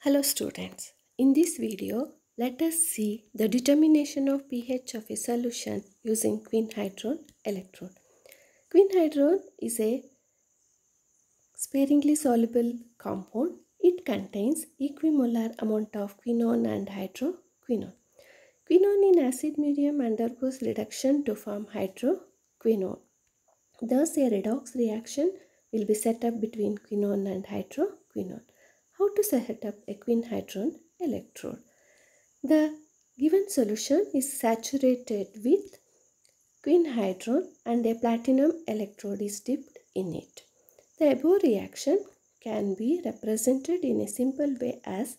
Hello students, in this video let us see the determination of pH of a solution using quinhydron electrode. Quinhydron is a sparingly soluble compound. It contains equimolar amount of quinone and hydroquinone. Quinone in acid medium undergoes reduction to form hydroquinone. Thus a redox reaction will be set up between quinone and hydroquinone. How to set up a quinhydron electrode? The given solution is saturated with quinhydron and a platinum electrode is dipped in it. The above reaction can be represented in a simple way as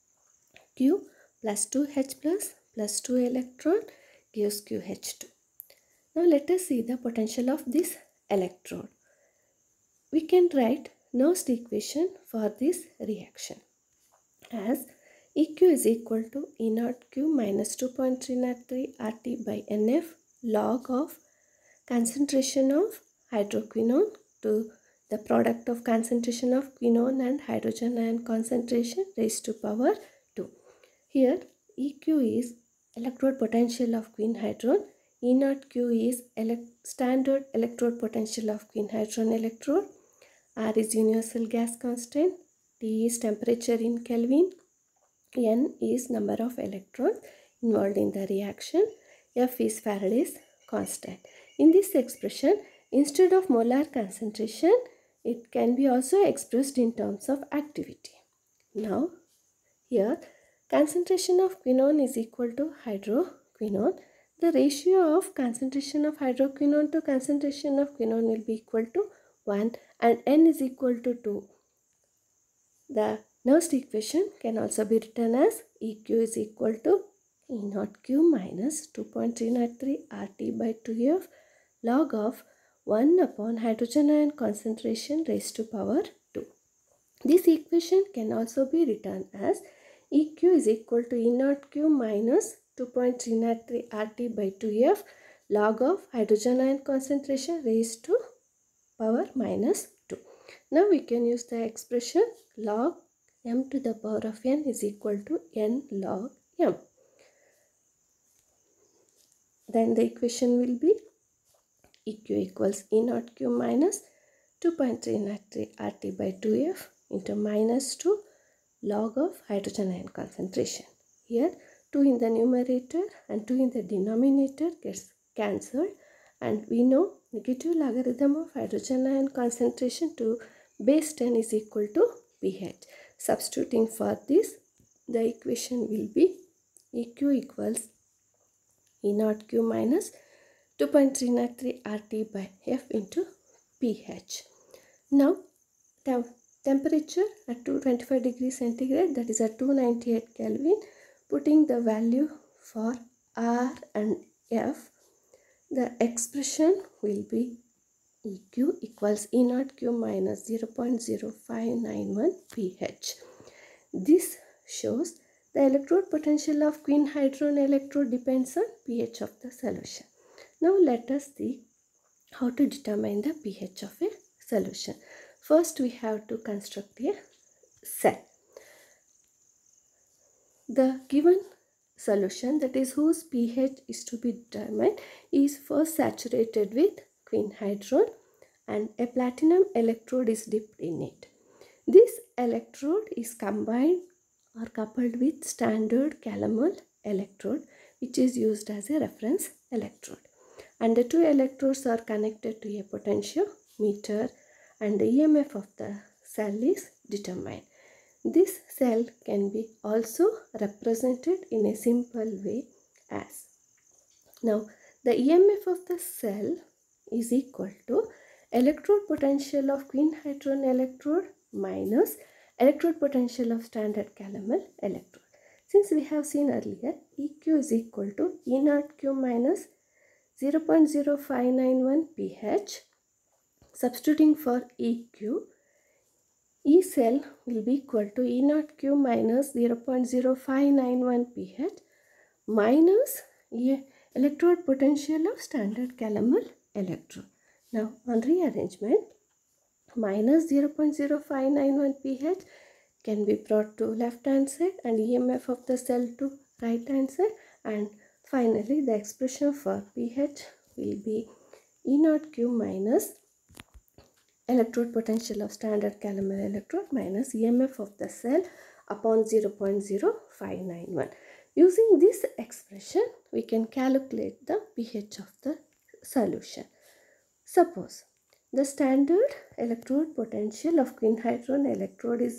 Q plus 2H plus 2 electron gives QH2. Now let us see the potential of this electrode. We can write Nernst equation for this reaction as EQ is equal to E naught Q minus 2.303 RT by NF log of concentration of hydroquinone to the product of concentration of quinone and hydrogen ion concentration raised to power 2. Here EQ is electrode potential of quinhydron, E naught Q is standard electrode potential of quinhydron electrode, R is universal gas constant, T is temperature in Kelvin, N is number of electrons involved in the reaction, F is Faraday's constant. In this expression, instead of molar concentration, it can be also expressed in terms of activity. Now, here concentration of quinone is equal to hydroquinone. The ratio of concentration of hydroquinone to concentration of quinone will be equal to 1 and N is equal to 2. The Nernst equation can also be written as EQ is equal to E naught Q minus 2.303 RT by 2F log of 1 upon hydrogen ion concentration raised to power 2. This equation can also be written as EQ is equal to E naught Q minus 2.303 RT by 2F log of hydrogen ion concentration raised to power minus 2. Now we can use the expression log m to the power of n is equal to n log m. Then the equation will be EQ equals E naught Q minus 2.303 RT by 2F into minus 2 log of hydrogen ion concentration. Here 2 in the numerator and 2 in the denominator gets cancelled, and we know negative logarithm of hydrogen ion concentration to base 10 is equal to pH. Substituting for this, the equation will be EQ equals E naught Q minus 2.303 RT by F into pH. Now, temperature at 225 degrees centigrade, that is at 298 Kelvin, putting the value for R and F, the expression will be EQ equals E naught Q minus 0.0591 pH. This shows the electrode potential of quinhydron electrode depends on pH of the solution. Now let us see how to determine the pH of a solution. First we have to construct a cell. The given solution, that is whose pH is to be determined, is first saturated with quinhydron and a platinum electrode is dipped in it. This electrode is combined or coupled with standard calomel electrode, which is used as a reference electrode, and the two electrodes are connected to a potentiometer and the EMF of the cell is determined. This cell can be also represented in a simple way as, now the EMF of the cell is equal to electrode potential of quinhydron electrode minus electrode potential of standard calomel electrode. Since we have seen earlier, EQ is equal to E naught Q minus 0.0591 pH. Substituting for EQ, E cell will be equal to E naught Q minus 0.0591 pH minus electrode potential of standard calomel electrode. Now on rearrangement, minus 0.0591 pH can be brought to left hand side and EMF of the cell to right hand side, and finally the expression for pH will be E naught Q minus electrode potential of standard calomel electrode minus EMF of the cell upon 0.0591. Using this expression, we can calculate the pH of the solution. Suppose the standard electrode potential of quinhydron electrode is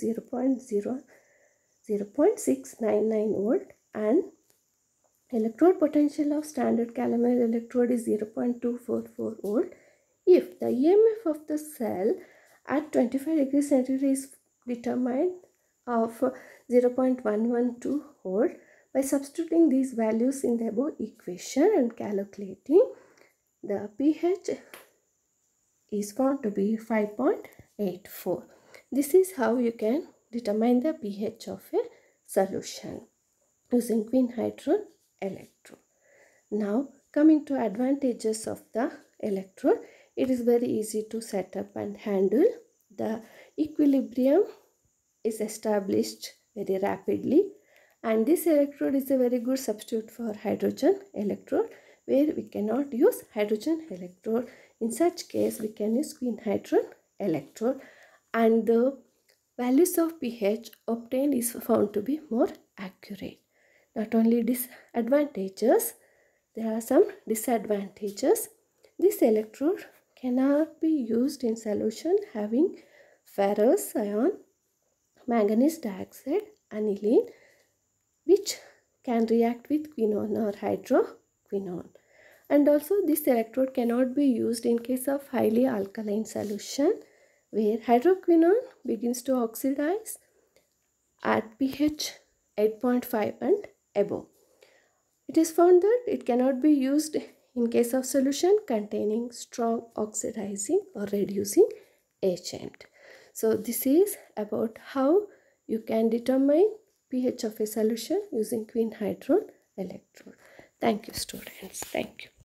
0.699 volt and electrode potential of standard calomel electrode is 0.244 volt. If the EMF of the cell at 25 degrees centigrade is determined of 0.112 volt, by substituting these values in the above equation and calculating, the pH is found to be 5.84. This is how you can determine the pH of a solution using quinhydron electrode. Now coming to advantages of the electrode, it is very easy to set up and handle. The equilibrium is established very rapidly, and this electrode is a very good substitute for hydrogen electrode where we cannot use hydrogen electrode. In such case, we can use quinhydron electrode, and the values of pH obtained is found to be more accurate. Not only disadvantages, there are some disadvantages. This electrode cannot be used in solution having ferrous ion, manganese dioxide, aniline, which can react with quinone or hydroquinone. And also this electrode cannot be used in case of highly alkaline solution where hydroquinone begins to oxidize at pH 8.5 and above. It is found that it cannot be used in case of solution containing strong oxidizing or reducing agent. So this is about how you can determine pH of a solution using quinhydron electrode. Thank you, students. Thank you.